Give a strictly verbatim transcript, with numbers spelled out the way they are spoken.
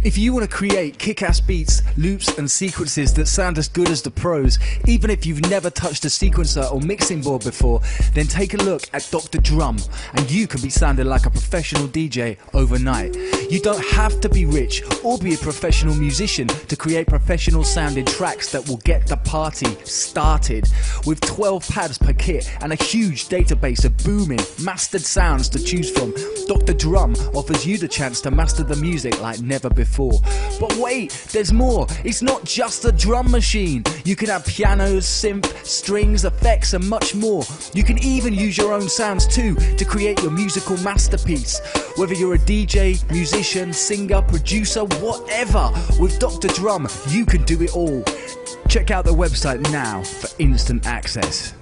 If you want to create kick-ass beats, loops and sequences that sound as good as the pros, even if you've never touched a sequencer or mixing board before, then take a look at Doctor Drum and you can be sounding like a professional D J overnight. You don't have to be rich or be a professional musician to create professional sounding tracks that will get the party started. With twelve pads per kit and a huge database of booming, mastered sounds to choose from, Doctor Drum offers you the chance to master the music like never before. But wait, there's more. It's not just a drum machine. You can have pianos, synth, strings, effects and much more. You can even use your own sounds too to create your musical masterpiece. Whether you're a D J, musician, singer, producer, whatever, with Doctor Drum you can do it all. Check out the website now for instant access.